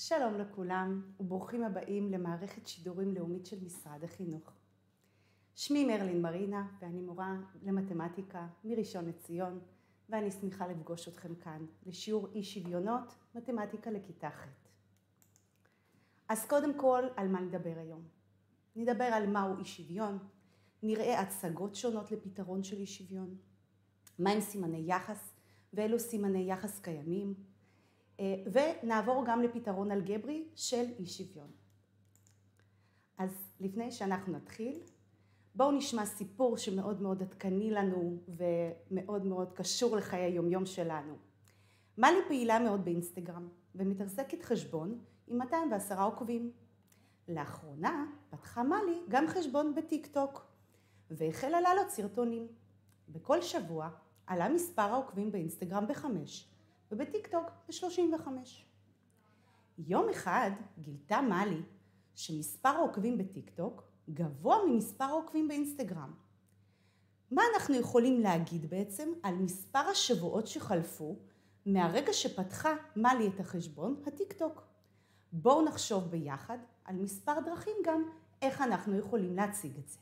שלום לכולם וברוכים הבאים למערכת שידורים לאומית של משרד החינוך. שמי מרלין מרינה ואני מורה למתמטיקה מראשון לציון ואני שמחה לפגוש אתכם כאן לשיעור אי שוויונות מתמטיקה לכיתה ח'. אז קודם כל על מה נדבר היום? נדבר על מהו אי שוויון, נראה הצגות שונות לפתרון של אי שוויון, מהם סימני יחס ואילו סימני יחס קיימים, ונעבור גם לפתרון אלגברי של אי שוויון. אז לפני שאנחנו נתחיל, בואו נשמע סיפור שמאוד מאוד עדכני לנו ומאוד מאוד קשור לחיי היומיום שלנו. מלי פעילה מאוד באינסטגרם ומתעסקת חשבון עם 210 עוקבים. לאחרונה פתחה מלי גם חשבון בטיק טוק והחלה לעלות סרטונים. בכל שבוע עלה מספר העוקבים באינסטגרם ב5 ובטיק טוק ב35. יום אחד גילתה מלי שמספר העוקבים בטיק טוק גבוה ממספר העוקבים באינסטגרם. מה אנחנו יכולים להגיד בעצם על מספר השבועות שחלפו מהרגע שפתחה מלי את החשבון הטיק טוק? בואו נחשוב ביחד על מספר דרכים גם איך אנחנו יכולים להציג את זה.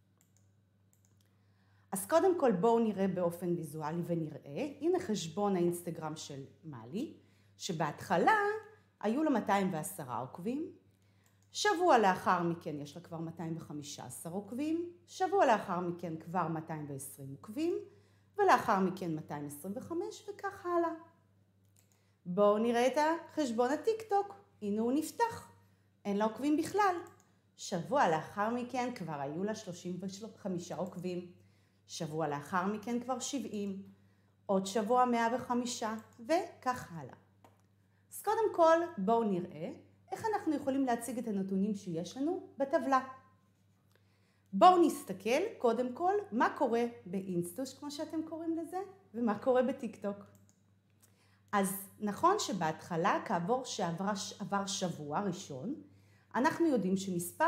אז קודם כל בואו נראה באופן ויזואלי ונראה, הנה חשבון האינסטגרם של מלי, שבהתחלה היו לה 210 עוקבים, שבוע לאחר מכן יש לה כבר 215 עוקבים, שבוע לאחר מכן כבר 220 עוקבים, ולאחר מכן 225 וכך הלאה. בואו נראה את החשבון הטיק טוק, הנה הוא נפתח, אין לה עוקבים בכלל. שבוע לאחר מכן כבר היו לה 35 עוקבים, שבוע לאחר מכן כבר 70, עוד שבוע 105 וכך הלאה. אז קודם כל בואו נראה איך אנחנו יכולים להציג את הנתונים שיש לנו בטבלה. בואו נסתכל קודם כל מה קורה באינסטוש כמו שאתם קוראים לזה ומה קורה בטיק טוק. אז נכון שבהתחלה כעבור שעבר שבוע ראשון אנחנו יודעים שמספר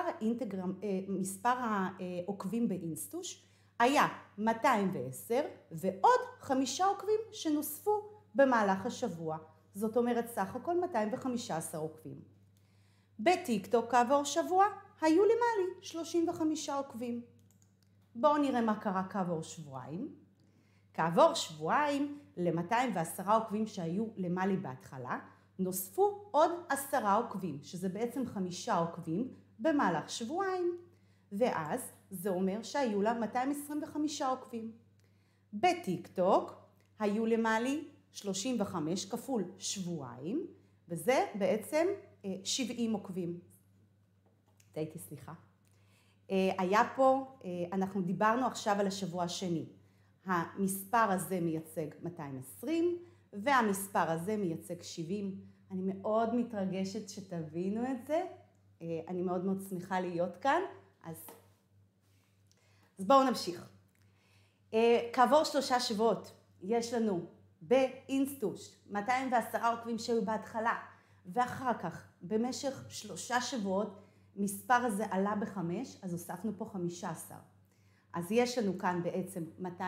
העוקבים באינסטוש היה 210 ועוד 5 עוקבים שנוספו במהלך השבוע. זאת אומרת סך הכל 215 עוקבים. בטיק טוק כעבור שבוע היו למעלי 35 עוקבים. בואו נראה מה קרה כעבור שבועיים. כעבור שבועיים ל-210 עוקבים שהיו למעלי בהתחלה נוספו עוד 10 עוקבים, שזה בעצם 5 עוקבים במהלך שבועיים. ואז זה אומר שהיו לה 225 עוקבים. בטיק טוק היו למעלי 35 כפול שבועיים, וזה בעצם 70 עוקבים. סליחה. היה פה, אנחנו דיברנו עכשיו על השבוע השני. המספר הזה מייצג 220, והמספר הזה מייצג 70. אני מאוד מתרגשת שתבינו את זה. אני מאוד מאוד שמחה להיות כאן. אז בואו נמשיך. כעבור 3 שבועות יש לנו באינסטוש 210 עוקבים שהיו בהתחלה, ואחר כך במשך 3 שבועות מספר הזה עלה ב5, אז הוספנו פה 15. אז יש לנו כאן בעצם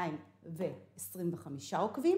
225 עוקבים,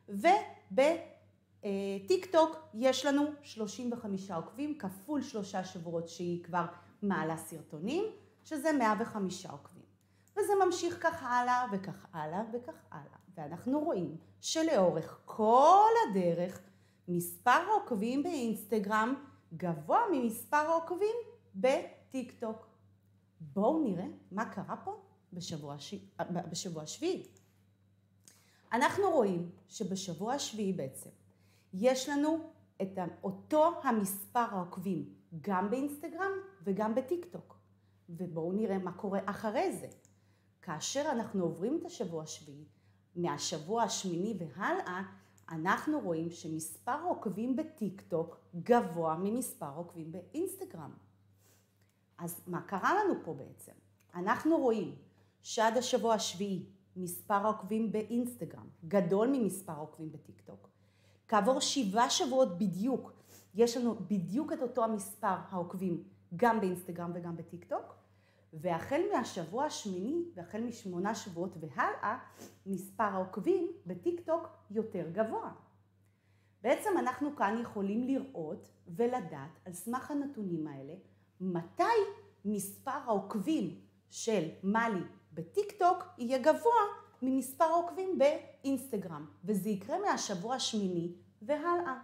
ובטיק טוק יש לנו 35 עוקבים כפול 3 שבועות שהיא כבר מעלה סרטונים, שזה 105 עוקבים. וזה ממשיך כך הלאה וכך הלאה וכך הלאה. ואנחנו רואים שלאורך כל הדרך מספר העוקבים באינסטגרם גבוה ממספר העוקבים בטיק טוק. בואו נראה מה קרה פה בשבוע השביעי. אנחנו רואים שבשבוע השביעי בעצם יש לנו את אותו המספר העוקבים גם באינסטגרם וגם בטיק טוק. ובואו נראה מה קורה אחרי זה. כאשר אנחנו עוברים את השבוע השביעי, מהשבוע השמיני והלאה, אנחנו רואים שמספר העוקבים בטיק טוק גבוה ממספר העוקבים באינסטגרם. אז מה קרה לנו פה בעצם? אנחנו רואים שעד השבוע השביעי מספר העוקבים באינסטגרם גדול ממספר העוקבים בטיק טוק. כעבור 7 שבועות בדיוק, יש לנו בדיוק את אותו המספר העוקבים גם באינסטגרם וגם בטיק טוק. והחל מהשבוע השמיני והחל מ8 שבועות והלאה, מספר העוקבים בטיק טוק יותר גבוה. בעצם אנחנו כאן יכולים לראות ולדעת על סמך הנתונים האלה, מתי מספר העוקבים של מלי בטיקטוק יהיה גבוה ממספר העוקבים באינסטגרם, וזה יקרה מהשבוע השמיני והלאה.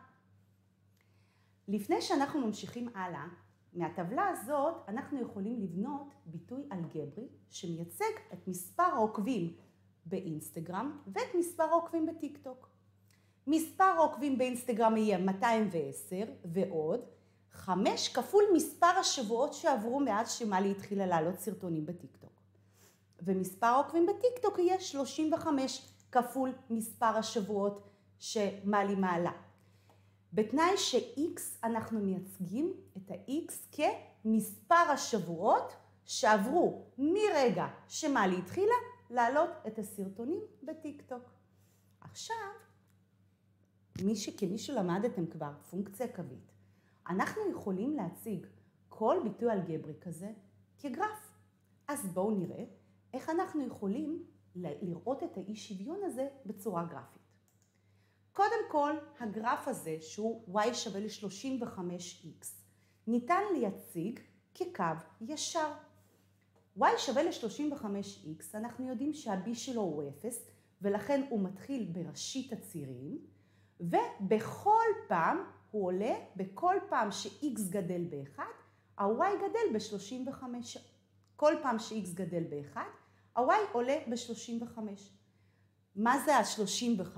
לפני שאנחנו ממשיכים הלאה, מהטבלה הזאת אנחנו יכולים לבנות ביטוי אלגברי שמייצג את מספר העוקבים באינסטגרם ואת מספר העוקבים בטיקטוק. מספר העוקבים באינסטגרם יהיה 210 ועוד 5 כפול מספר השבועות שעברו מאז שמלי התחילה לעלות סרטונים בטיקטוק. ומספר העוקבים בטיקטוק יהיה 35 כפול מספר השבועות שמלי מעלה. בתנאי ש-X אנחנו מייצגים את ה-X כמספר השבועות שעברו מרגע שמלי התחילה לעלות את הסרטונים בטיקטוק. עכשיו, כמי שלמדתם כבר פונקציה קווית, אנחנו יכולים להציג כל ביטוי אלגברי כזה כגרף. אז בואו נראה איך אנחנו יכולים לראות את האי שוויון הזה בצורה גרפית. קודם כל, הגרף הזה שהוא y שווה ל-35x ניתן להציג כקו ישר. y שווה ל-35x, אנחנו יודעים שה-b שלו הוא 0 ולכן הוא מתחיל בראשית הצירים, ובכל פעם הוא עולה, בכל פעם ש-x גדל ב-1, ה-y גדל ב-35. כל פעם ש-x גדל ב-1, ה-y עולה ב-35. מה זה ה-35?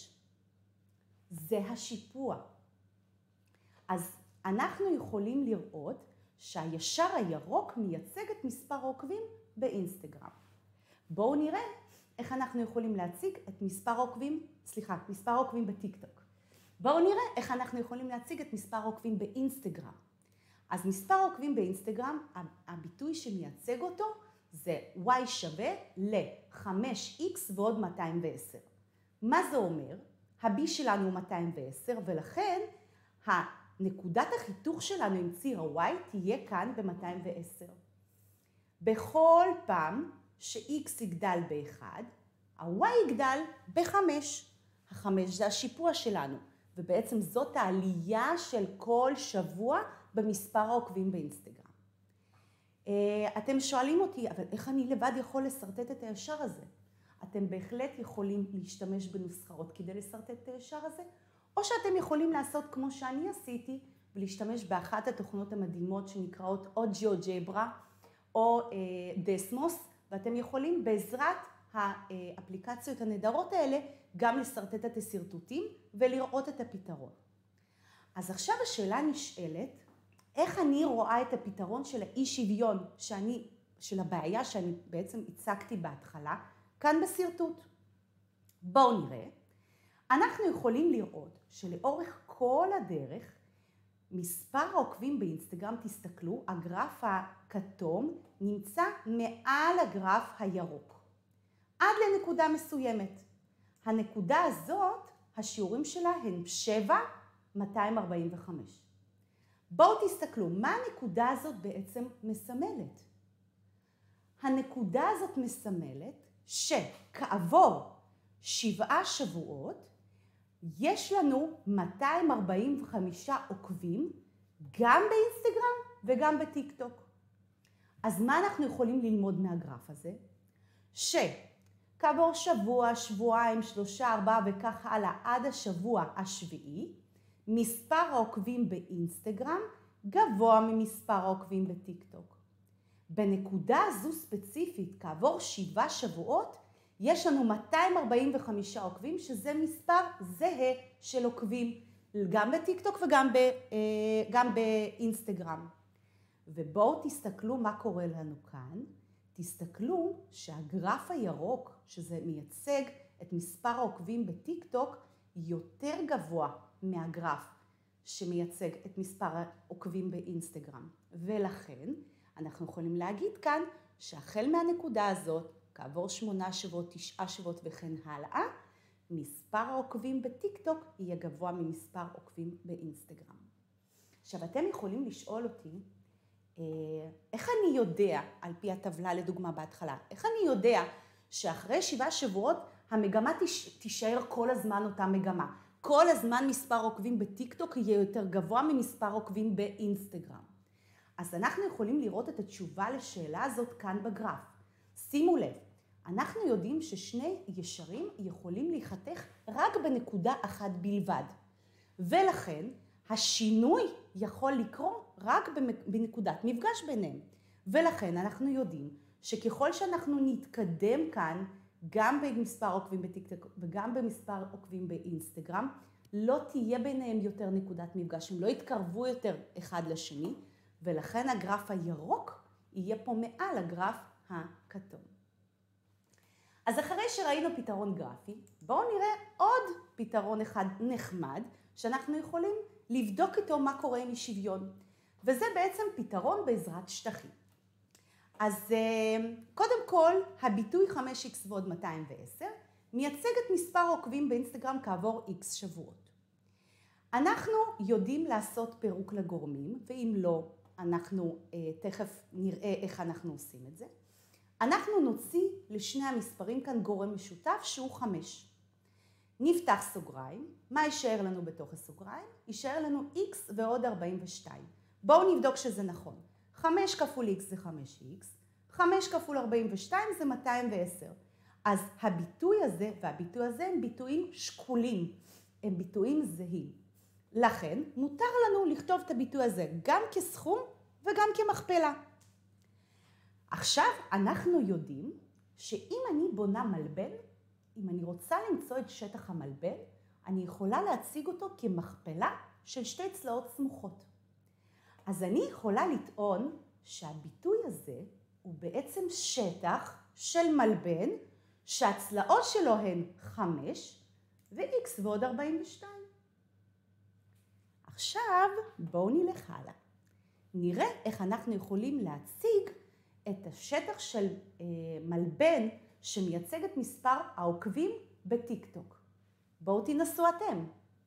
זה השיפוע. אז אנחנו יכולים לראות שהישר הירוק מייצג את מספר העוקבים באינסטגרם. בואו נראה איך אנחנו יכולים להציג את מספר העוקבים בטיקטוק. בואו נראה איך אנחנו יכולים להציג את מספר העוקבים באינסטגרם. אז מספר העוקבים באינסטגרם, הביטוי שמייצג אותו זה y שווה ל-5x ועוד 210. מה זה אומר? ה-b שלנו הוא 210 ולכן נקודת החיתוך שלנו עם ציר ה-y תהיה כאן ב-210. בכל פעם ש-x יגדל ב-1, ה-y יגדל ב-5. ה-5 זה השיפוע שלנו, ובעצם זאת העלייה של כל שבוע במספר העוקבים באינסטגרם. אתם שואלים אותי, אבל איך אני לבד יכול לסרטט את הישר הזה? אתם בהחלט יכולים להשתמש בנוסחאות כדי לסרטט את הישר הזה, או שאתם יכולים לעשות כמו שאני עשיתי, ולהשתמש באחת התוכנות המדהימות שנקראות או GeoGebra או דסמוס, ואתם יכולים בעזרת האפליקציות הנהדרות האלה גם לסרטט את הסרטוטים ולראות את הפתרון. אז עכשיו השאלה נשאלת, איך אני רואה את הפתרון של האי שוויון של הבעיה שאני בעצם הצגתי בהתחלה, כאן בסרטוט. בואו נראה. אנחנו יכולים לראות שלאורך כל הדרך, מספר העוקבים באינסטגרם, תסתכלו, הגרף הכתום נמצא מעל הגרף הירוק. עד לנקודה מסוימת. הנקודה הזאת, השיעורים שלה הם 7,245. בואו תסתכלו, מה הנקודה הזאת בעצם מסמלת? הנקודה הזאת מסמלת שכעבור 7 שבועות, יש לנו 245 עוקבים גם באינסטגרם וגם בטיקטוק. אז מה אנחנו יכולים ללמוד מהגרף הזה? שכעבור שבוע, שבועיים, 3, 4 וכך הלאה עד השבוע השביעי, מספר העוקבים באינסטגרם גבוה ממספר העוקבים בטיקטוק. בנקודה הזו ספציפית, כעבור 7 שבועות, יש לנו 245 עוקבים, שזה מספר זהה של עוקבים, גם בטיקטוק וגם באינסטגרם. ובואו תסתכלו מה קורה לנו כאן. תסתכלו שהגרף הירוק, שזה מייצג את מספר העוקבים בטיקטוק, יותר גבוה מהגרף שמייצג את מספר העוקבים באינסטגרם. ולכן אנחנו יכולים להגיד כאן שהחל מהנקודה הזאת, כעבור 8 שבועות, 9 שבועות וכן הלאה, מספר העוקבים בטיקטוק יהיה גבוה ממספר עוקבים באינסטגרם. עכשיו, אתם יכולים לשאול אותי, איך אני יודע, על פי הטבלה לדוגמה בהתחלה, איך אני יודע שאחרי 7 שבועות המגמה תישאר כל הזמן אותה מגמה? כל הזמן מספר עוקבים בטיקטוק יהיה יותר גבוה ממספר עוקבים באינסטגרם. אז אנחנו יכולים לראות את התשובה לשאלה הזאת כאן בגרף. שימו לב, אנחנו יודעים ששני ישרים יכולים להיחתך רק בנקודה אחת בלבד. ולכן השינוי יכול לקרות רק בנקודת מפגש ביניהם. ולכן אנחנו יודעים שככל שאנחנו נתקדם כאן, גם במספר עוקבים בטיקטוק וגם במספר עוקבים באינסטגרם, לא תהיה ביניהם יותר נקודת מפגש, הם לא יתקרבו יותר אחד לשני, ולכן הגרף הירוק יהיה פה מעל הגרף הכתום. אז אחרי שראינו פתרון גרפי, בואו נראה עוד פתרון אחד נחמד, שאנחנו יכולים לבדוק איתו מה קורה עם שוויון. וזה בעצם פתרון בעזרת שטחים. אז קודם כל, הביטוי 5x ועוד 210 מייצג את מספר עוקבים באינסטגרם כעבור x שבועות. אנחנו יודעים לעשות פירוק לגורמים, ואם לא, אנחנו תכף נראה איך אנחנו עושים את זה. אנחנו נוציא לשני המספרים כאן גורם משותף שהוא 5. נפתח סוגריים, מה יישאר לנו בתוך הסוגריים? יישאר לנו x ועוד 42. בואו נבדוק שזה נכון. 5 כפול x זה 5x, 5 כפול 42 זה 210. אז הביטוי הזה והביטוי הזה הם ביטויים שקולים, הם ביטויים זהים. לכן מותר לנו לכתוב את הביטוי הזה גם כסכום וגם כמכפלה. עכשיו אנחנו יודעים שאם אני בונה מלבן, אם אני רוצה למצוא את שטח המלבן, אני יכולה להציג אותו כמכפלה של שתי צלעות סמוכות. אז אני יכולה לטעון שהביטוי הזה הוא בעצם שטח של מלבן שהצלעות שלו הן 5 ו-x ועוד 42. עכשיו בואו נלך הלאה. נראה איך אנחנו יכולים להציג את השטח של מלבן שמייצג את מספר העוקבים בטיקטוק. בואו תנסו אתם.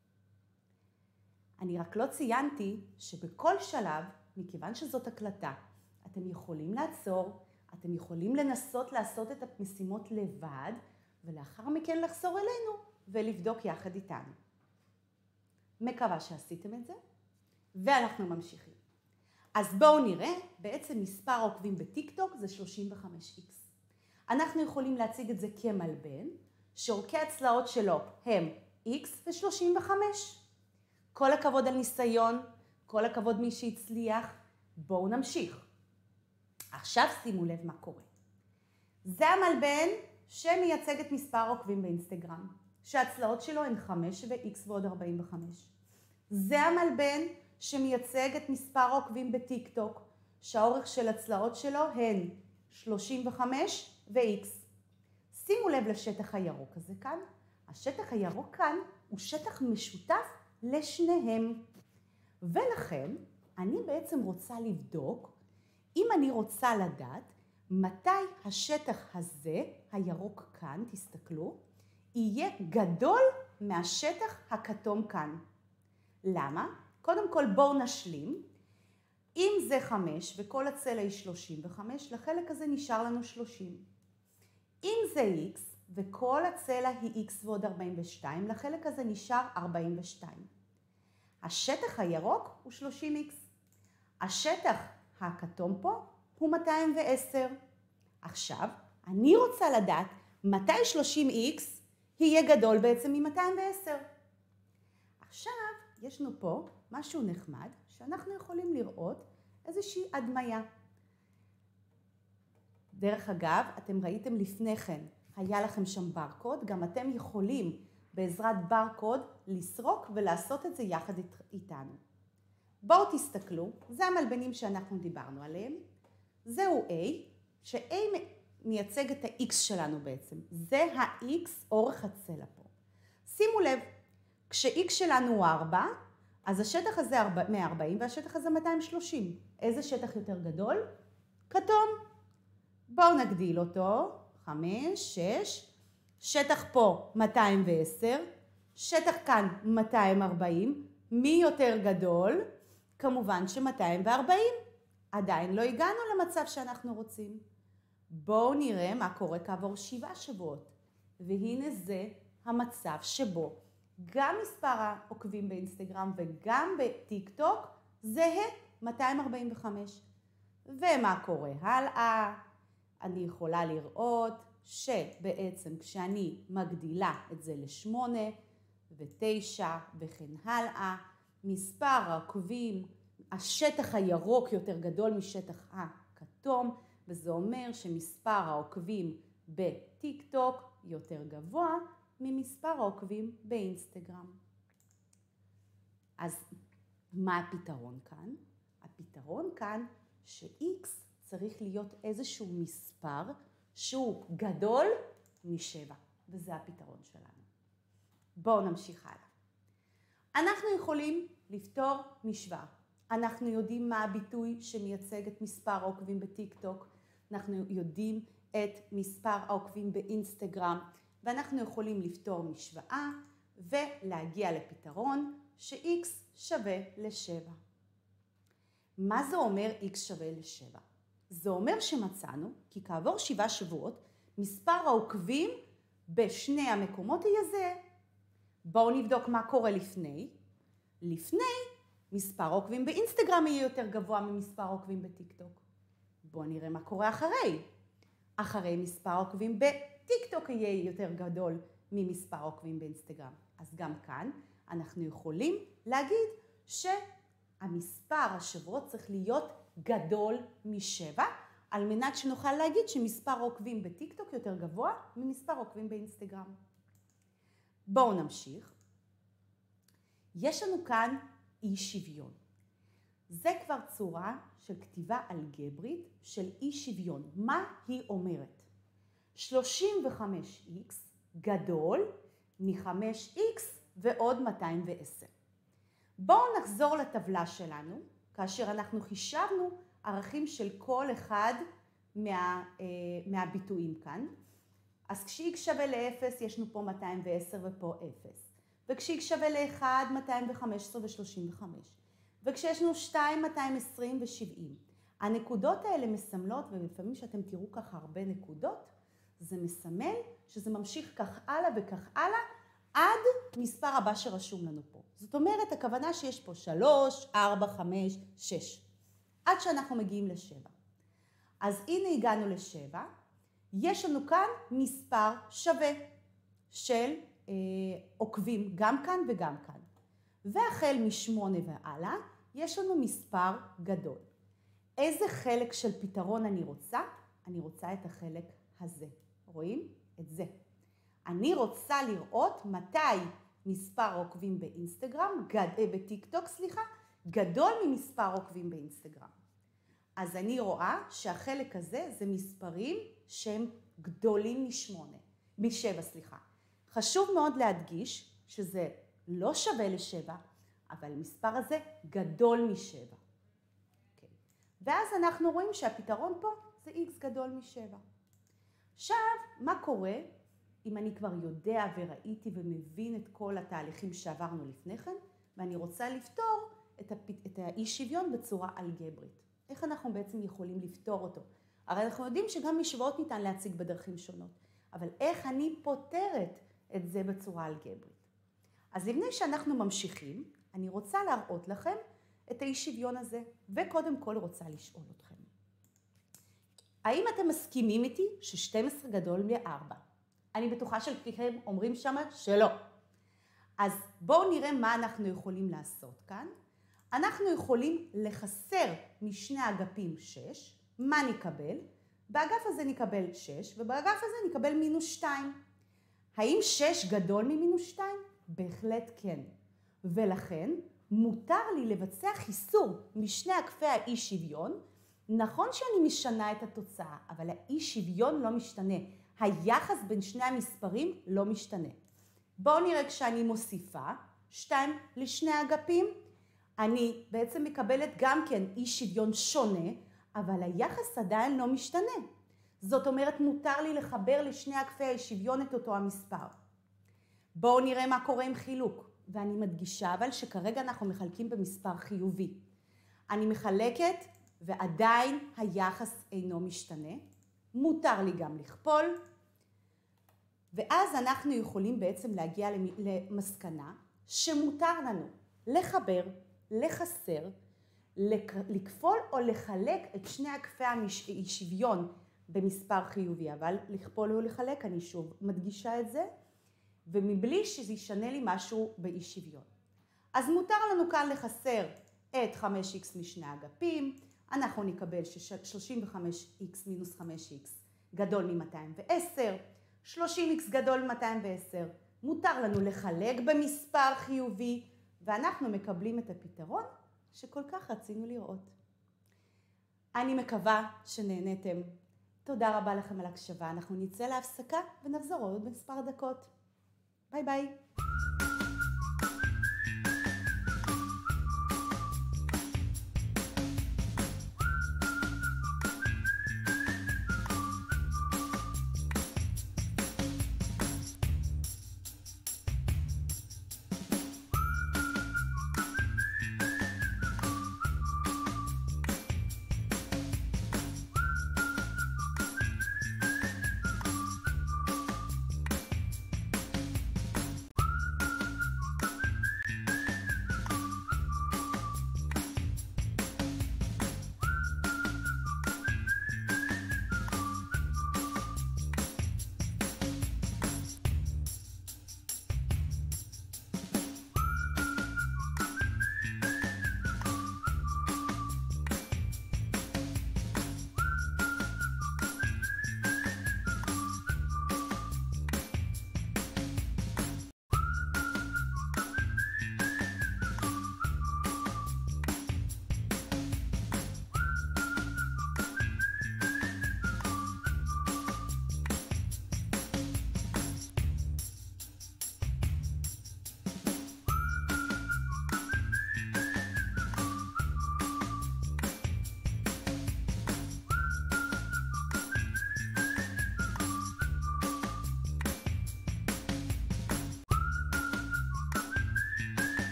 אני רק לא ציינתי שבכל שלב, מכיוון שזאת הקלטה, אתם יכולים לעצור, אתם יכולים לנסות לעשות את המשימות לבד, ולאחר מכן לחזור אלינו ולבדוק יחד איתנו. מקווה שעשיתם את זה, ואנחנו ממשיכים. אז בואו נראה, בעצם מספר העוקבים בטיקטוק זה 35x. אנחנו יכולים להציג את זה כמלבן, שאורכי הצלעות שלו הם x ו-35. כל הכבוד על ניסיון, כל הכבוד מי שהצליח, בואו נמשיך. עכשיו שימו לב מה קורה. זה המלבן שמייצג את מספר העוקבים באינסטגרם, שהצלעות שלו הן 5 ו-x ועוד 45. זה המלבן שמייצג את מספר העוקבים בטיקטוק, שהאורך של הצלעות שלו הן 35 ו-x. שימו לב לשטח הירוק הזה כאן. השטח הירוק כאן הוא שטח משותף לשניהם. ולכן אני בעצם רוצה לבדוק, אם אני רוצה לדעת, מתי השטח הזה, הירוק כאן, תסתכלו, יהיה גדול מהשטח הכתום כאן. למה? קודם כל בואו נשלים. אם זה 5 וכל הצלע היא 35, לחלק הזה נשאר לנו 30. אם זה x וכל הצלע היא x ועוד 42, לחלק הזה נשאר 42. השטח הירוק הוא 30x. השטח הכתום פה הוא 210. עכשיו, אני רוצה לדעת מתי 30x יהיה גדול בעצם מ-210. עכשיו, יש לנו פה משהו נחמד שאנחנו יכולים לראות איזושהי הדמיה. דרך אגב, אתם ראיתם לפני כן, היה לכם שם ברקוד, גם אתם יכולים בעזרת ברקוד לסרוק ולעשות את זה יחד איתנו. בואו תסתכלו, זה המלבנים שאנחנו דיברנו עליהם. זהו A, ש-A מייצג את ה-X שלנו בעצם. זה ה-X אורך הצלע פה. שימו לב, כש-X שלנו הוא 4, אז השטח הזה 140 והשטח הזה 230. איזה שטח יותר גדול? כתום. בואו נגדיל אותו, 5, 6, שטח פה 210, שטח כאן 240, מי יותר גדול? כמובן ש240. עדיין לא הגענו למצב שאנחנו רוצים. בואו נראה מה קורה כעבור 7 שבועות. והנה זה המצב שבו גם מספר העוקבים באינסטגרם וגם בטיק טוק זהה 245. ומה קורה הלאה? אני יכולה לראות שבעצם כשאני מגדילה את זה ל8 ו9 וכן הלאה, מספר העוקבים, השטח הירוק יותר גדול משטח הכתום, וזה אומר שמספר העוקבים בטיק טוק יותר גבוה ממספר העוקבים באינסטגרם. אז מה הפתרון כאן? הפתרון כאן ש-X צריך להיות איזשהו מספר שהוא גדול מ7, וזה הפתרון שלנו. בואו נמשיך הלאה. אנחנו יכולים לפתור משוואה. אנחנו יודעים מה הביטוי שמייצג את מספר העוקבים בטיק טוק, אנחנו יודעים את מספר העוקבים באינסטגרם, ואנחנו יכולים לפתור משוואה ולהגיע לפתרון ש-X שווה ל7. מה זה אומר X שווה ל7? זה אומר שמצאנו כי כעבור 7 שבועות מספר העוקבים בשני המקומות יהיה זהה. בואו נבדוק מה קורה לפני. לפני, מספר העוקבים באינסטגרם יהיה יותר גבוה ממספר העוקבים בטיק טוק. בואו נראה מה קורה אחרי. אחרי מספר העוקבים בטיק טוק יהיה יותר גדול ממספר העוקבים באינסטגרם. אז גם כאן אנחנו יכולים להגיד שהמספר השבועות צריך להיות גדול מ7, על מנת שנוכל להגיד שמספר העוקבים בטיק טוק יותר גבוה ממספר העוקבים באינסטגרם. בואו נמשיך. יש לנו כאן אי שוויון. זה כבר צורה של כתיבה אלגברית של אי שוויון. מה היא אומרת? 35x גדול מ5x ועוד 210. בואו נחזור לטבלה שלנו, כאשר אנחנו חישבנו ערכים של כל אחד מהביטויים כאן. אז כש-x שווה ל-0 יש לנו פה 210 ופה 0. וכש-x שווה ל-1, 215 ו-35. וכשיש לנו 2, 220 ו-70. הנקודות האלה מסמלות, ולפעמים שאתם תראו ככה הרבה נקודות, זה מסמל שזה ממשיך כך הלאה וכך הלאה, עד מספר הבא שרשום לנו פה. זאת אומרת, הכוונה שיש פה 3, 4, 5, 6. עד שאנחנו מגיעים ל7. אז הנה הגענו ל7. יש לנו כאן מספר שווה של עוקבים, גם כאן וגם כאן. והחל מ8 והלאה, יש לנו מספר גדול. איזה חלק של פתרון אני רוצה? אני רוצה את החלק הזה. רואים? את זה. אני רוצה לראות מתי מספר עוקבים באינסטגרם, בטיק טוק, גדול ממספר עוקבים באינסטגרם. אז אני רואה שהחלק הזה זה מספרים שהם גדולים מ7. חשוב מאוד להדגיש שזה לא שווה ל7, אבל המספר הזה גדול מ7. Okay. ואז אנחנו רואים שהפתרון פה זה x גדול מ7. עכשיו, מה קורה אם אני כבר יודע וראיתי ומבין את כל התהליכים שעברנו לפני כן, ואני רוצה לפתור את האי שוויון בצורה אלגברית? איך אנחנו בעצם יכולים לפתור אותו? הרי אנחנו יודעים שגם משוואות ניתן להציג בדרכים שונות, אבל איך אני פותרת את זה בצורה אלגברית? אז לפני שאנחנו ממשיכים, אני רוצה להראות לכם את האי שוויון הזה, וקודם כל רוצה לשאול אתכם. האם אתם מסכימים איתי ש12 גדול מ4? אני בטוחה שכולכם אומרים שמה שלא. אז בואו נראה מה אנחנו יכולים לעשות כאן. אנחנו יכולים לחסר משני אגפים 6. מה נקבל? באגף הזה נקבל 6, ובאגף הזה נקבל מינוס 2. האם 6 גדול ממינוס 2? בהחלט כן. ולכן מותר לי לבצע חיסור משני אגפי האי שוויון. נכון שאני משנה את התוצאה, אבל האי שוויון לא משתנה. היחס בין שני המספרים לא משתנה. בואו נראה כשאני מוסיפה 2 לשני אגפים. אני בעצם מקבלת גם כן אי שוויון שונה, אבל היחס עדיין לא משתנה. זאת אומרת, מותר לי לחבר לשני אגפי האי שוויון את אותו המספר. בואו נראה מה קורה עם חילוק. ואני מדגישה אבל שכרגע אנחנו מחלקים במספר חיובי. אני מחלקת ועדיין היחס אינו משתנה. מותר לי גם לכפול. ואז אנחנו יכולים בעצם להגיע למסקנה שמותר לנו לחבר, לחסר, לכפול או לחלק את שני עקפי השוויון במספר חיובי, אבל לכפול או לחלק, אני שוב מדגישה את זה, ומבלי שזה ישנה לי משהו באי שוויון. אז מותר לנו כאן לחסר את 5x משני אגפים, אנחנו נקבל ש-35x מינוס 5x גדול מ-210, 30x גדול מ-210, מותר לנו לחלק במספר חיובי, ואנחנו מקבלים את הפתרון שכל כך רצינו לראות. אני מקווה שנהנתם. תודה רבה לכם על הקשבה. אנחנו נצא להפסקה ונחזור עוד במספר דקות. ביי ביי.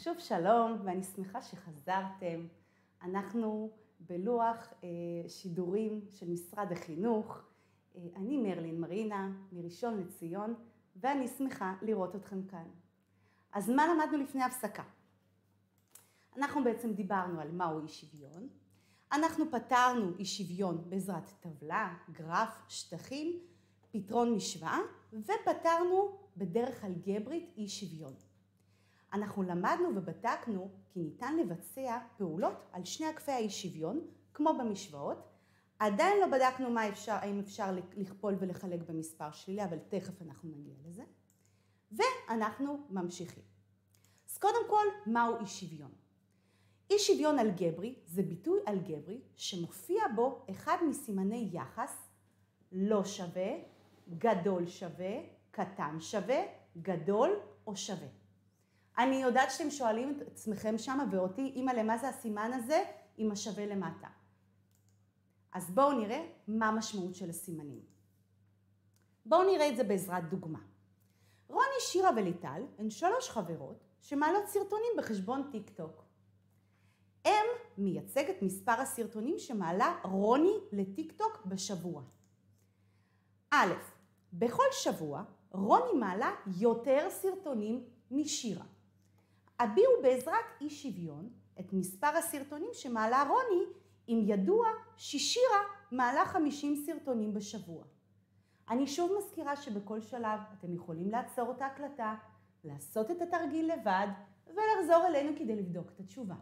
שוב שלום, ואני שמחה שחזרתם. אנחנו בלוח שידורים של משרד החינוך. אני מרלין מרינה, מראשון לציון, ואני שמחה לראות אתכם כאן. אז מה למדנו לפני הפסקה? אנחנו בעצם דיברנו על מהו אי שוויון. אנחנו פתרנו אי שוויון בעזרת טבלה, גרף, שטחים, פתרון משוואה, ופתרנו בדרך אלגברית אי שוויון. אנחנו למדנו ובדקנו כי ניתן לבצע פעולות על שני עקפי האי שוויון, כמו במשוואות. עדיין לא בדקנו האם אפשר לכפול ולחלק במספר שלילי, אבל תכף אנחנו נגיע לזה. ואנחנו ממשיכים. אז קודם כל, מהו אי שוויון? אי שוויון אלגברי זה ביטוי אלגברי שמופיע בו אחד מסימני יחס לא שווה, גדול שווה, קטן שווה, גדול או שווה. אני יודעת שאתם שואלים את עצמכם שם ואותי, אמא, למה זה הסימן הזה עם השווה למטה? אז בואו נראה מה המשמעות של הסימנים. בואו נראה את זה בעזרת דוגמה. רוני, שירה וליטל הן 3 חברות שמעלות סרטונים בחשבון טיק טוק. הם מייצג את מספר הסרטונים שמעלה רוני לטיק טוק בשבוע. א', בכל שבוע רוני מעלה יותר סרטונים משירה. הביאו בעזרת אי שוויון את מספר הסרטונים שמעלה רוני, אם ידוע ששירה מעלה 50 סרטונים בשבוע. אני שוב מזכירה שבכל שלב אתם יכולים לעצור את ההקלטה, לעשות את התרגיל לבד ולחזור אלינו כדי לבדוק את התשובה.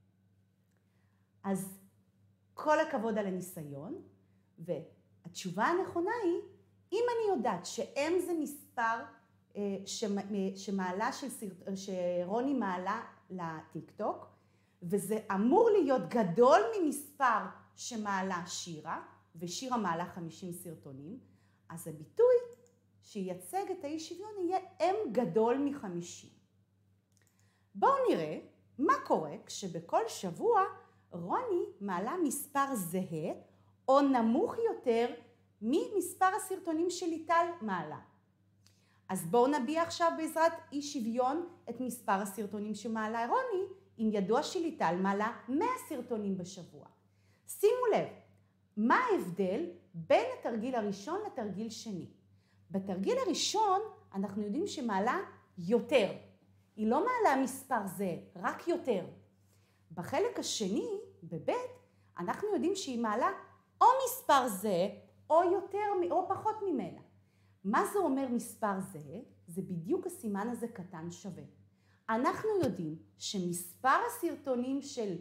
אז כל הכבוד על הניסיון, והתשובה הנכונה היא, אם אני יודעת שאם זה מספר שרוני מעלה לטיק טוק, וזה אמור להיות גדול ממספר שמעלה שירה, ושירה מעלה 50 סרטונים, אז הביטוי שייצג את האי שוויון יהיה m גדול מ-50. בואו נראה מה קורה כשבכל שבוע רוני מעלה מספר זהה או נמוך יותר ממספר הסרטונים שליטל מעלה. אז בואו נביע עכשיו בעזרת אי שוויון את מספר הסרטונים שמעלה רוני, אם ידוע שליטל מעלה 100 סרטונים בשבוע. שימו לב, מה ההבדל בין התרגיל הראשון לתרגיל שני? בתרגיל הראשון אנחנו יודעים שמעלה יותר. היא לא מעלה מספר זה, רק יותר. בחלק השני, בבית, אנחנו יודעים שהיא מעלה או מספר זה, או יותר או פחות ממנה. מה זה אומר מספר זה? זה בדיוק הסימן הזה קטן שווה. אנחנו יודעים שמספר הסרטונים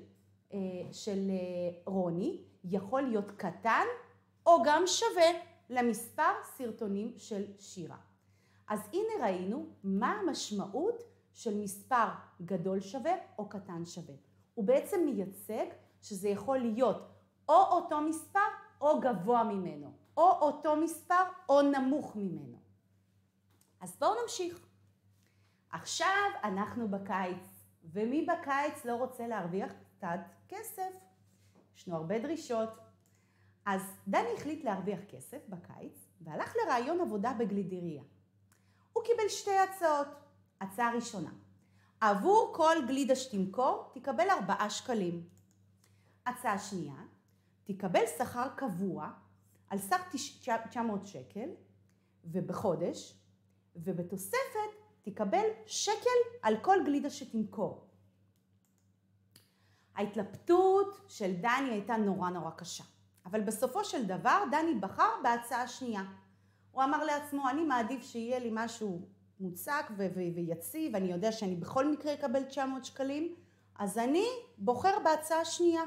של רוני יכול להיות קטן או גם שווה למספר סרטונים של שירה. אז הנה ראינו מה המשמעות של מספר גדול שווה או קטן שווה. הוא בעצם מייצג שזה יכול להיות או אותו מספר או גבוה ממנו, או אותו מספר או נמוך ממנו. אז בואו נמשיך. עכשיו אנחנו בקיץ, ומי בקיץ לא רוצה להרוויח קצת כסף? ישנו הרבה דרישות. אז דני החליט להרוויח כסף בקיץ, והלך לרעיון עבודה בגלידריה. הוא קיבל 2 הצעות. הצעה ראשונה, עבור כל גלידה שתמכור תקבל 4 שקלים. הצעה שנייה, תקבל שכר קבוע על סך 900 שקל ובחודש, ובתוספת תקבל שקל על כל גלידה שתמכור. ההתלבטות של דני הייתה נורא קשה, אבל בסופו של דבר דני בחר בהצעה השנייה. הוא אמר לעצמו, אני מעדיף שיהיה לי משהו מוצק ויציב, אני יודע שאני בכל מקרה אקבל 900 שקלים, אז אני בוחר בהצעה השנייה.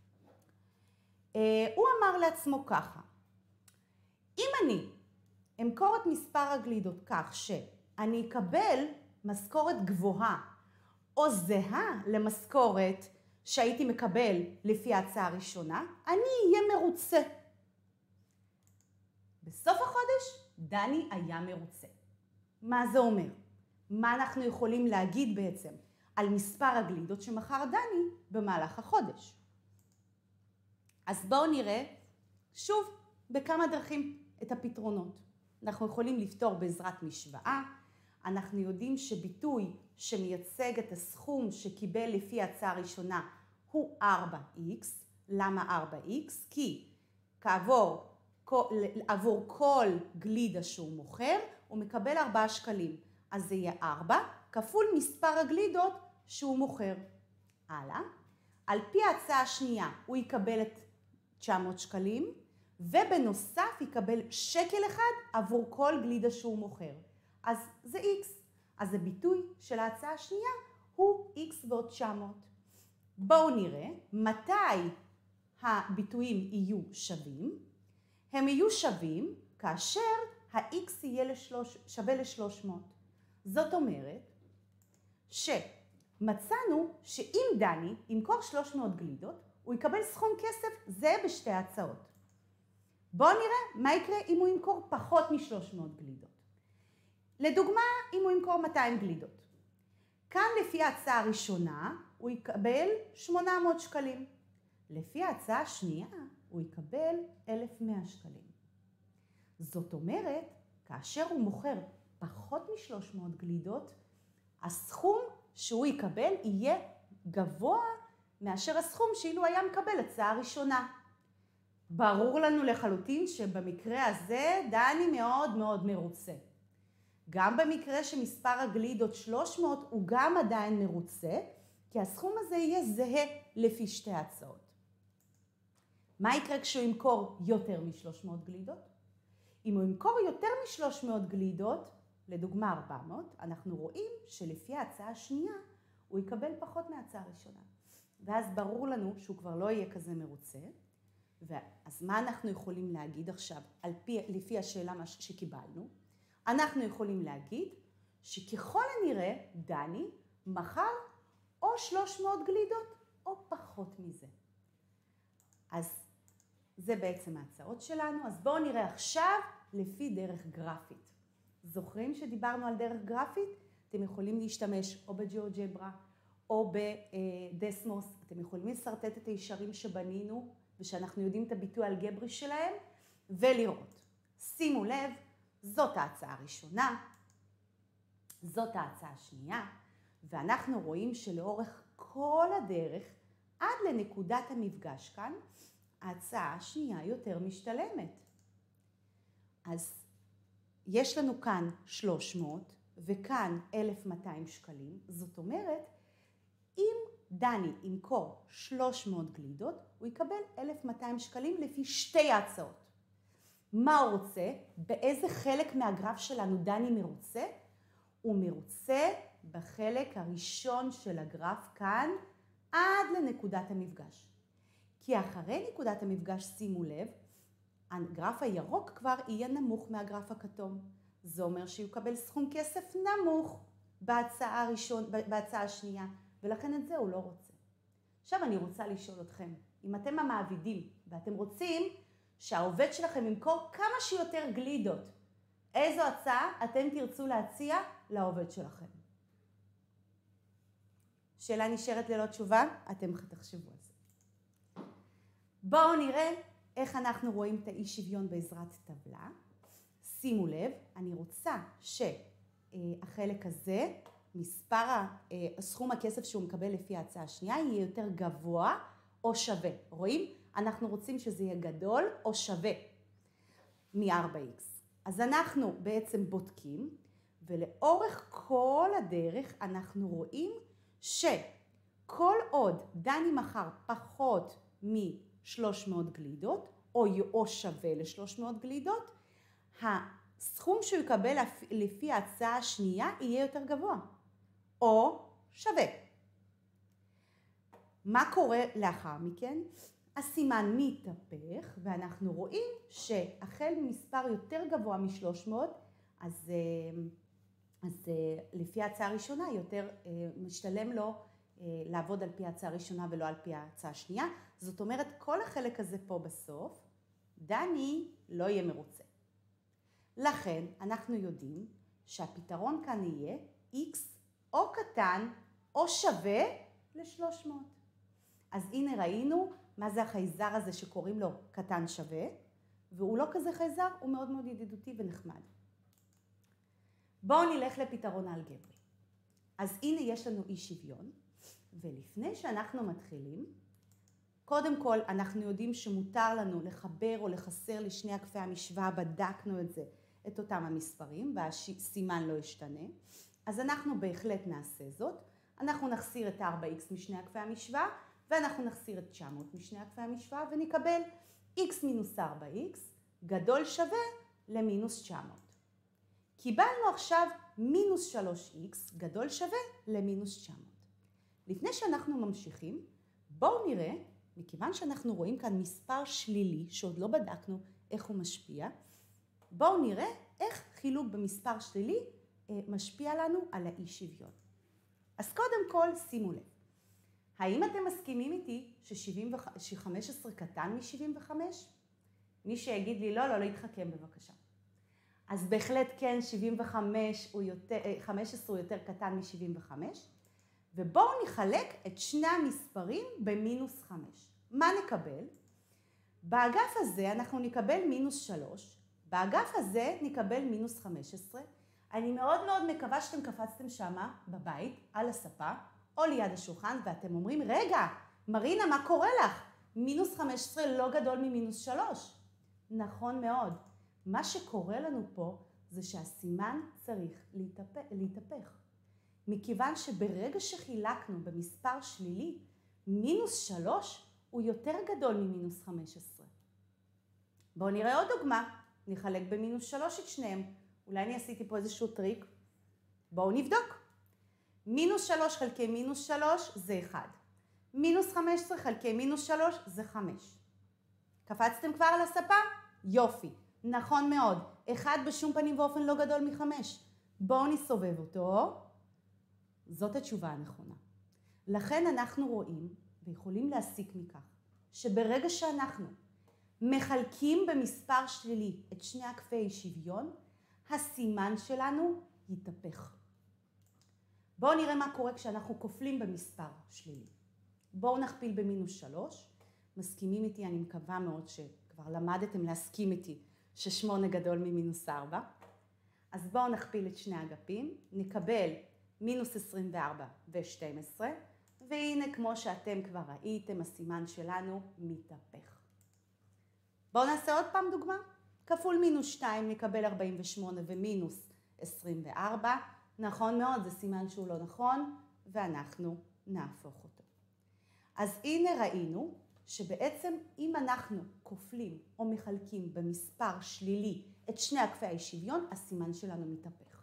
הוא אמר לעצמו ככה, אם אני אמכור את מספר הגלידות כך שאני אקבל משכורת גבוהה או זהה למשכורת שהייתי מקבל לפי ההצעה הראשונה, אני אהיה מרוצה. בסוף החודש דני היה מרוצה. מה זה אומר? מה אנחנו יכולים להגיד בעצם על מספר הגלידות שמכר דני במהלך החודש? אז בואו נראה שוב בכמה דרכים את הפתרונות. אנחנו יכולים לפתור בעזרת משוואה, אנחנו יודעים שביטוי שמייצג את הסכום שקיבל לפי ההצעה הראשונה הוא 4x. למה 4x? כי עבור כל גלידה שהוא מוכר, הוא מקבל 4 שקלים. אז זה יהיה 4 כפול מספר הגלידות שהוא מוכר. הלאה. על פי ההצעה השנייה הוא יקבל את 900 שקלים, ובנוסף יקבל שקל אחד עבור כל גלידה שהוא מוכר. אז זה x. אז הביטוי של ההצעה השנייה הוא x ועוד 900. בואו נראה מתי הביטויים יהיו שווים. הם יהיו שווים כאשר ה-x יהיה שווה ל-300. זאת אומרת שמצאנו שאם דני ימכור 300 גלידות, הוא יקבל סכום כסף זה בשתי הצעות. בואו נראה מה יקרה אם הוא ימכור פחות מ-300 גלידות. לדוגמה, אם הוא ימכור 200 גלידות. כאן לפי ההצעה הראשונה הוא יקבל 800 שקלים. לפי ההצעה השנייה הוא יקבל 1,100 שקלים. זאת אומרת, כאשר הוא מוכר פחות מ-300 גלידות, הסכום שהוא יקבל יהיה גבוה מאשר הסכום שאילו היה מקבל הצעה ראשונה. ברור לנו לחלוטין שבמקרה הזה דני מאוד מאוד מרוצה. גם במקרה שמספר הגלידות 300 הוא גם עדיין מרוצה, כי הסכום הזה יהיה זהה לפי שתי הצעות. מה יקרה כשהוא ימכור יותר מ-300 גלידות? אם הוא ימכור יותר מ-300 גלידות, לדוגמה 400, אנחנו רואים שלפי ההצעה השנייה הוא יקבל פחות מההצעה הראשונה. ואז ברור לנו שהוא כבר לא יהיה כזה מרוצה. אז מה אנחנו יכולים להגיד עכשיו לפי השאלה שקיבלנו? אנחנו יכולים להגיד שככל הנראה דני מכר או 300 גלידות או פחות מזה. אז זה בעצם ההצעות שלנו. אז בואו נראה עכשיו לפי דרך גרפית. זוכרים שדיברנו על דרך גרפית? אתם יכולים להשתמש או בג'יאוג'ברה או בדסמוס. אתם יכולים לסרטט את הישרים שבנינו ושאנחנו יודעים את הביטוי האלגברי שלהם ולראות. שימו לב, זאת ההצעה הראשונה, זאת ההצעה השנייה, ואנחנו רואים שלאורך כל הדרך עד לנקודת המפגש כאן, ההצעה השנייה יותר משתלמת. אז יש לנו כאן 300 וכאן 1,200 שקלים. זאת אומרת, אם דני ימכור 300 גלידות, הוא יקבל 1,200 שקלים לפי שתי ההצעות. מה הוא רוצה? באיזה חלק מהגרף שלנו דני מרוצה? הוא מרוצה בחלק הראשון של הגרף כאן עד לנקודת המפגש. כי אחרי נקודת המפגש, שימו לב, הגרף הירוק כבר יהיה נמוך מהגרף הכתום. זה אומר שהוא יקבל סכום כסף נמוך בהצעה השנייה, ולכן את זה הוא לא רוצה. עכשיו אני רוצה לשאול אתכם, אם אתם המעבידים ואתם רוצים שהעובד שלכם ימכור כמה שיותר גלידות, איזו הצעה אתם תרצו להציע לעובד שלכם? שאלה נשארת ללא תשובה, אתם תחשבו על זה. בואו נראה איך אנחנו רואים את האי שוויון בעזרת טבלה. שימו לב, אני רוצה שהחלק הזה, סכום הכסף שהוא מקבל לפי ההצעה השנייה, יהיה יותר גבוה או שווה. רואים? אנחנו רוצים שזה יהיה גדול או שווה מ-4x. אז אנחנו בעצם בודקים, ולאורך כל הדרך אנחנו רואים שכל עוד דני מכר פחות מ-300 גלידות, או שווה ל-300 גלידות, הסכום שהוא יקבל לפי ההצעה השנייה יהיה יותר גבוה, או שווה. מה קורה לאחר מכן? הסימן מתהפך, ואנחנו רואים שהחל ממספר יותר גבוה מ-300, אז לפי ההצעה הראשונה יותר משתלם לו לעבוד על פי ההצעה הראשונה ולא על פי ההצעה השנייה. זאת אומרת, כל החלק הזה פה בסוף, דני לא יהיה מרוצה. לכן אנחנו יודעים שהפתרון כאן יהיה x או קטן או שווה ל-300. אז הנה ראינו מה זה החייזר הזה שקוראים לו קטן שווה, והוא לא כזה חייזר, הוא מאוד מאוד ידידותי ונחמד. בואו נלך לפתרון האלגברי. אז הנה יש לנו אי שוויון, ולפני שאנחנו מתחילים, קודם כל אנחנו יודעים שמותר לנו לחבר או לחסר לשני עקפי המשוואה, בדקנו את זה, את אותם המספרים, והסימן לא ישתנה. אז אנחנו בהחלט נעשה זאת. אנחנו נחסיר את 4x משני עקפי המשוואה, ואנחנו נחסיר את 900 משני עקפי המשוואה, ונקבל x מינוס 4x גדול שווה למינוס 900. קיבלנו עכשיו מינוס 3x גדול שווה למינוס 900. לפני שאנחנו ממשיכים, בואו נראה, מכיוון שאנחנו רואים כאן מספר שלילי, שעוד לא בדקנו איך הוא משפיע, בואו נראה איך חילוק במספר שלילי משפיע לנו על האי שוויון. אז קודם כל, שימו לב. האם אתם מסכימים איתי ש-15 קטן מ-75? מי שיגיד לי לא יתחכם בבקשה. אז בהחלט כן, 15 הוא יותר קטן מ-75. ובואו נחלק את שני המספרים במינוס 5. מה נקבל? באגף הזה אנחנו נקבל מינוס 3, באגף הזה נקבל מינוס 15. אני מאוד מאוד מקווה שאתם קפצתם שמה בבית, על הספה, או ליד השולחן, ואתם אומרים, רגע, מרינה, מה קורה לך? מינוס 15 לא גדול ממינוס 3. נכון מאוד. מה שקורה לנו פה זה שהסימן צריך להתהפך. מכיוון שברגע שחילקנו במספר שלילי, מינוס 3 הוא יותר גדול ממינוס 15. בואו נראה עוד דוגמה. נחלק במינוס 3 את שניהם. אולי אני עשיתי פה איזשהו טריק. בואו נבדוק. מינוס 3 חלקי מינוס 3 זה 1. מינוס 15 חלקי מינוס 3 זה 5. קפצתם כבר על הספה? יופי. נכון מאוד. 1 בשום פנים ואופן לא גדול מ5. בואו נסובב אותו. זאת התשובה הנכונה. לכן אנחנו רואים ויכולים להסיק מכך שברגע שאנחנו מחלקים במספר שלילי את שני עקפי שוויון, הסימן שלנו יתהפך. בואו נראה מה קורה כשאנחנו כופלים במספר שלילי. בואו נכפיל במינוס 3. מסכימים איתי, אני מקווה מאוד שכבר למדתם להסכים איתי ש8 גדול ממינוס 4. אז בואו נכפיל את שני אגפים, נקבל מינוס 24 ו-12, והנה כמו שאתם כבר ראיתם, הסימן שלנו מתהפך. בואו נעשה עוד פעם דוגמה. כפול מינוס 2 נקבל 48 ומינוס 24. נכון מאוד, זה סימן שהוא לא נכון, ואנחנו נהפוך אותו. אז הנה ראינו שבעצם אם אנחנו כופלים או מחלקים במספר שלילי את שני עקפי האי-שוויון, הסימן שלנו מתהפך.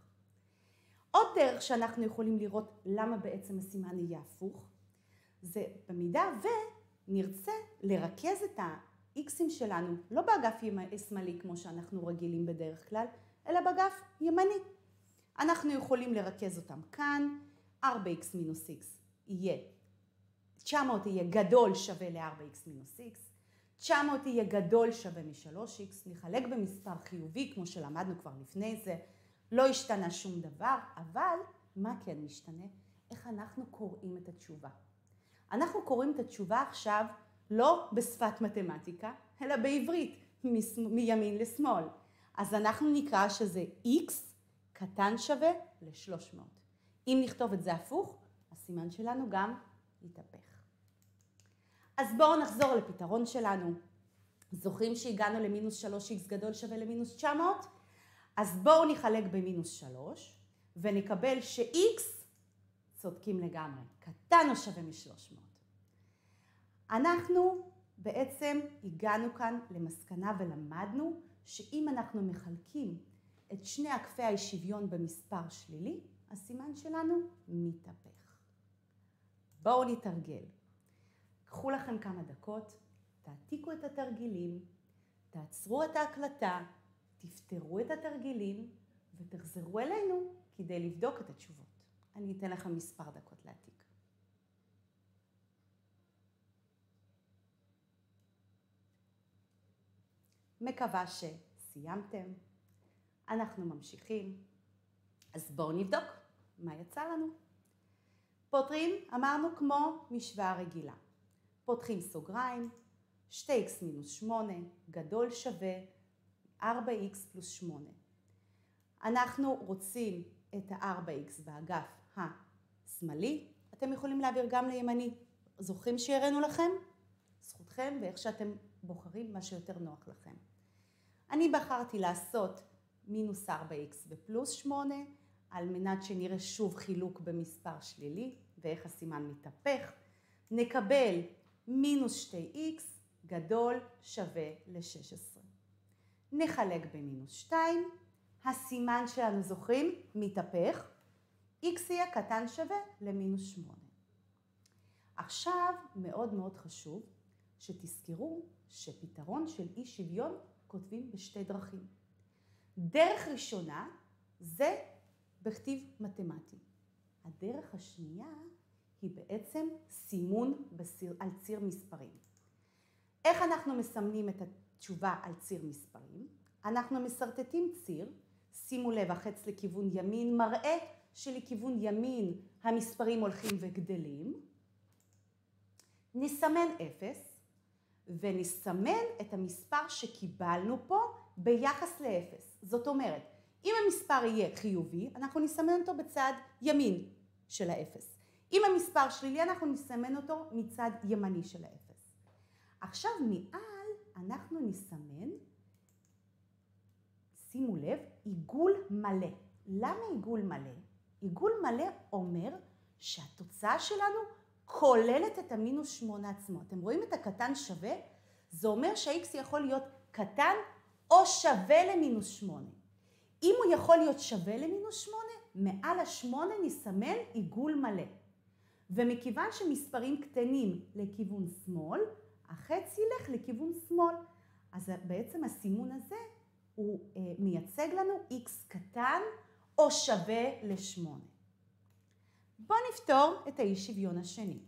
עוד דרך שאנחנו יכולים לראות למה בעצם הסימן יהיה הפוך, זה במידה ונרצה לרכז את ה-x'ים שלנו, לא באגף שמאלי כמו שאנחנו רגילים בדרך כלל, אלא באגף ימני. אנחנו יכולים לרכז אותם כאן, 4x מינוס x יהיה, 900 יהיה גדול שווה ל-4x מינוס x, 900 יהיה גדול שווה מ-3x, נחלק במספר חיובי כמו שלמדנו כבר לפני זה, לא השתנה שום דבר, אבל מה כן משתנה? איך אנחנו קוראים את התשובה. אנחנו קוראים את התשובה עכשיו לא בשפת מתמטיקה, אלא בעברית, מימין לשמאל. אז אנחנו נקרא שזה x קטן שווה ל-300. אם נכתוב את זה הפוך, הסימן שלנו גם יתהפך. אז בואו נחזור לפתרון שלנו. זוכרים שהגענו למינוס 3x גדול שווה למינוס 900? אז בואו נחלק במינוס 3, ונקבל ש-x, צודקים לגמרי, קטן או שווה מ-300. אנחנו בעצם הגענו כאן למסקנה ולמדנו שאם אנחנו מחלקים את שני עקפי האי-שוויון במספר שלילי, הסימן שלנו מתהפך. בואו נתרגל. קחו לכם כמה דקות, תעתיקו את התרגילים, תעצרו את ההקלטה, תפתרו את התרגילים ותחזרו אלינו כדי לבדוק את התשובות. אני אתן לכם מספר דקות להעתיק. מקווה שסיימתם. אנחנו ממשיכים. אז בואו נבדוק מה יצא לנו. פותרים, אמרנו כמו משוואה רגילה. פותחים סוגריים, 2x מינוס 8 גדול שווה 4x פלוס 8. אנחנו רוצים את ה-4x באגף השמאלי, אתם יכולים להעביר גם לימני. זוכרים שהראינו לכם? זכותכם ואיך שאתם בוחרים מה שיותר נוח לכם. אני בחרתי לעשות מינוס 4x ופלוס 8, על מנת שנראה שוב חילוק במספר שלילי ואיך הסימן מתהפך. נקבל מינוס 2x גדול שווה ל-16. נחלק במינוס 2, הסימן שלנו זוכרים מתהפך, x יהיה קטן שווה למינוס 8. עכשיו מאוד מאוד חשוב שתזכרו שפתרון של אי שוויון כותבים בשתי דרכים. דרך ראשונה זה בכתיב מתמטי. הדרך השנייה היא בעצם סימון על ציר מספרים. איך אנחנו מסמנים את התשובה על ציר מספרים? אנחנו מסרטטים ציר, שימו לב, החץ לכיוון ימין מראה שלכיוון ימין המספרים הולכים וגדלים. נסמן 0 ונסמן את המספר שקיבלנו פה ביחס ל-0. זאת אומרת, אם המספר יהיה חיובי, אנחנו נסמן אותו בצד ימין של ה-0. אם המספר שלילי, אנחנו נסמן אותו מצד ימני של ה-0. עכשיו מעל אנחנו נסמן, שימו לב, עיגול מלא. למה עיגול מלא? עיגול מלא אומר שהתוצאה שלנו כוללת את המינוס 8 עצמו. אתם רואים את הקטן שווה? זה אומר שה-x יכול להיות קטן או שווה למינוס 8. אם הוא יכול להיות שווה למינוס 8, מעל ה-8 נסמן עיגול מלא. ומכיוון שמספרים קטנים לכיוון שמאל, החץ ילך לכיוון שמאל. אז בעצם הסימון הזה הוא מייצג לנו x קטן או שווה ל-8. בואו נפתור את האי שוויון השני.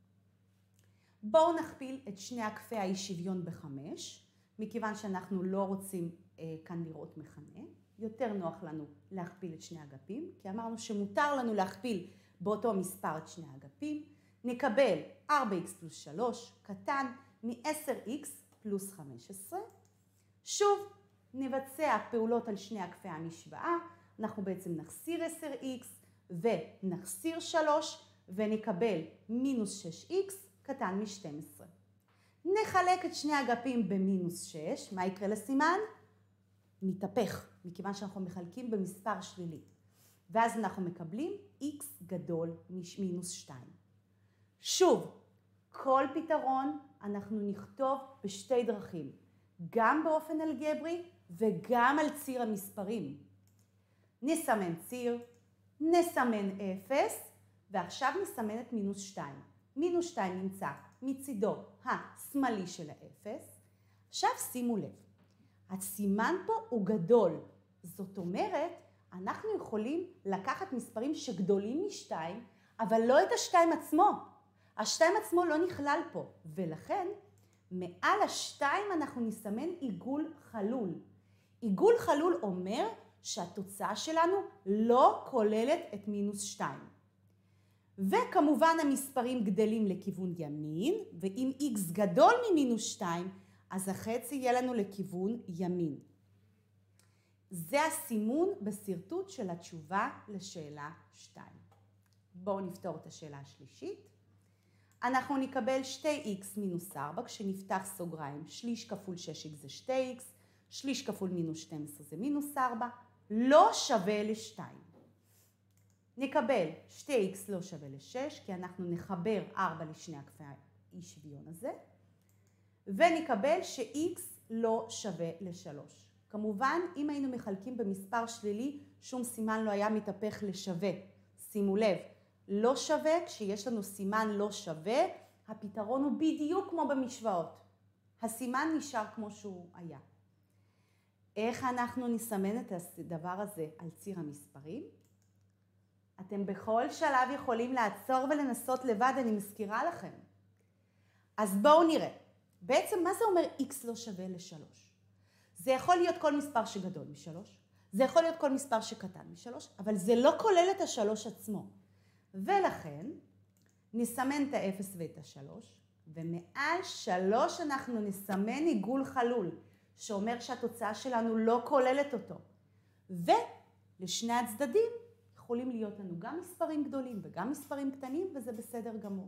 בואו נכפיל את שני עקפי האי שוויון ב5, מכיוון שאנחנו לא רוצים כאן לראות מכנה. יותר נוח לנו להכפיל את שני אגפים, כי אמרנו שמותר לנו להכפיל באותו מספר את שני אגפים. נקבל 4x פלוס 3 קטן מ-10x פלוס 15. שוב, נבצע פעולות על שני עקפי המשוואה. אנחנו בעצם נחסיר 10x ונחסיר 3 ונקבל מינוס 6x קטן מ-12. נחלק את שני אגפים במינוס 6. מה יקרה לסימן? מתהפך, מכיוון שאנחנו מחלקים במספר שלילי. ואז אנחנו מקבלים x גדול מינוס 2. שוב, כל פתרון אנחנו נכתוב בשתי דרכים, גם באופן אלגברי וגם על ציר המספרים. נסמן ציר, נסמן 0, ועכשיו נסמן את מינוס 2. מינוס 2 נמצא מצידו השמאלי של ה-0. עכשיו שימו לב, הסימן פה הוא גדול. זאת אומרת, אנחנו יכולים לקחת מספרים שגדולים מ-2, אבל לא את ה-2 עצמו. ה-2 עצמו לא נכלל פה, ולכן מעל ה-2 אנחנו נסמן עיגול חלול. עיגול חלול אומר שהתוצאה שלנו לא כוללת את מינוס 2. וכמובן המספרים גדלים לכיוון ימין, ואם x גדול ממינוס 2, אז החצי יהיה לנו לכיוון ימין. זה הסימון בסרטוט של התשובה לשאלה 2. בואו נפתור את השאלה השלישית. אנחנו נקבל 2x מינוס 4, כשנפתח סוגריים, שליש כפול 6x זה 2x, שליש כפול מינוס 12 זה מינוס 4, לא שווה ל-2. נקבל 2x לא שווה ל-6, כי אנחנו נחבר 4 לשני עקפי האי שוויון הזה, ונקבל ש-x לא שווה ל-3. כמובן, אם היינו מחלקים במספר שלילי, שום סימן לא היה מתהפך לשווה. שימו לב, לא שווה, כשיש לנו סימן לא שווה, הפתרון הוא בדיוק כמו במשוואות. הסימן נשאר כמו שהוא היה. איך אנחנו נסמן את הדבר הזה על ציר המספרים? אתם בכל שלב יכולים לעצור ולנסות לבד, אני מזכירה לכם. אז בואו נראה. בעצם מה זה אומר x לא שווה ל-3? זה יכול להיות כל מספר שגדול מ-3, זה יכול להיות כל מספר שקטן מ-3, אבל זה לא כולל את ה-3 עצמו. ולכן נסמן את ה-0 ואת ה-3, ומעל 3 אנחנו נסמן עיגול חלול, שאומר שהתוצאה שלנו לא כוללת אותו. לשני הצדדים יכולים להיות לנו גם מספרים גדולים וגם מספרים קטנים, וזה בסדר גמור.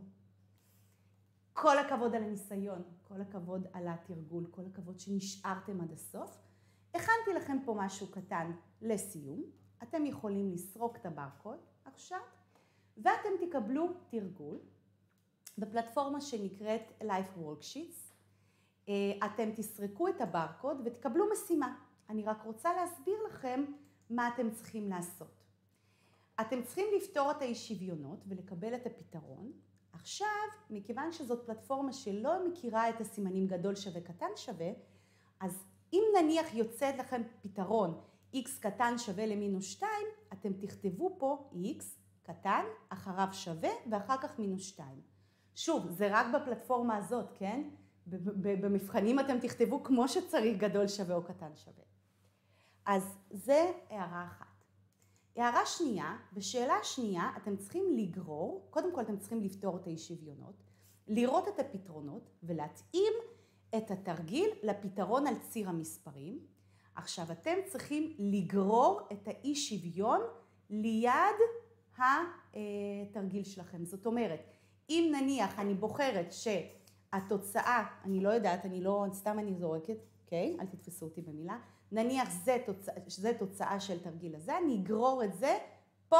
כל הכבוד על הניסיון, כל הכבוד על התרגול, כל הכבוד שנשארתם עד הסוף. הכנתי לכם פה משהו קטן לסיום. אתם יכולים לסרוק את הברקוד עכשיו, ואתם תקבלו תרגול בפלטפורמה שנקראת Life Worksheets. אתם תסרקו את הברקוד ותקבלו משימה. אני רק רוצה להסביר לכם מה אתם צריכים לעשות. אתם צריכים לפתור את האי שוויונות ולקבל את הפתרון. עכשיו, מכיוון שזאת פלטפורמה שלא מכירה את הסימנים גדול שווה קטן שווה, אז אם נניח יוצאת לכם פתרון x קטן שווה למינוס 2, אתם תכתבו פה x קטן, אחריו שווה ואחר כך מינוס 2. שוב, זה רק בפלטפורמה הזאת, כן? במבחנים אתם תכתבו כמו שצריך גדול שווה או קטן שווה. אז זה הערה אחת. הערה שנייה, בשאלה השנייה אתם צריכים לגרור, קודם כל אתם צריכים לפתור את האי שוויונות, לראות את הפתרונות ולהתאים את התרגיל לפתרון על ציר המספרים. עכשיו אתם צריכים לגרור את האי שוויון ליד התרגיל שלכם. זאת אומרת, אם נניח אני בוחרת שהתוצאה, אני לא יודעת, סתם אני זורקת, אוקיי? אל תתפסו אותי במילה. נניח זה תוצאה של תרגיל הזה, אני אגרור את זה פה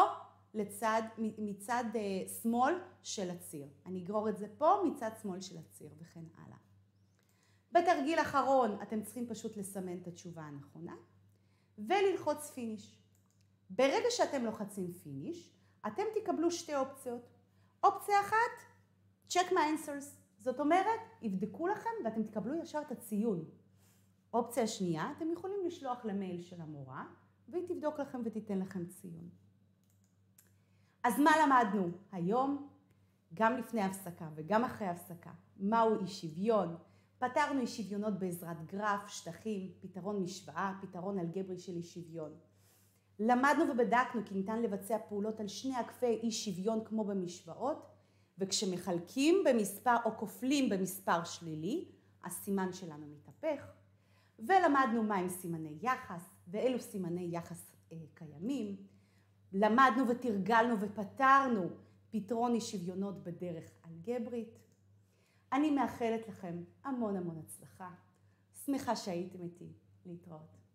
מצד שמאל של הציר. אני אגרור את זה פה מצד שמאל של הציר וכן הלאה. בתרגיל אחרון אתם צריכים פשוט לסמן את התשובה הנכונה וללחוץ פיניש. ברגע שאתם לוחצים פיניש, אתם תקבלו שתי אופציות. אופציה אחת, check my answers. זאת אומרת, יבדקו לכם ואתם תקבלו ישר את הציון. אופציה שנייה, אתם יכולים לשלוח למייל של המורה, והיא תבדוק לכם ותיתן לכם ציון. אז מה למדנו היום? גם לפני הפסקה וגם אחרי הפסקה. מהו אי שוויון? פתרנו אי שוויונות בעזרת גרף, שטחים, פתרון משוואה, פתרון אלגברי של אי שוויון. למדנו ובדקנו כי ניתן לבצע פעולות על שני עקפי אי שוויון כמו במשוואות, וכשמחלקים במספר או כופלים במספר שלילי, הסימן שלנו מתהפך. ולמדנו מהם סימני יחס ואילו סימני יחס קיימים. למדנו ותרגלנו ופתרנו פתרון אי שוויונות בדרך אלגברית. אני מאחלת לכם המון המון הצלחה. שמחה שהייתם איתי. להתראות.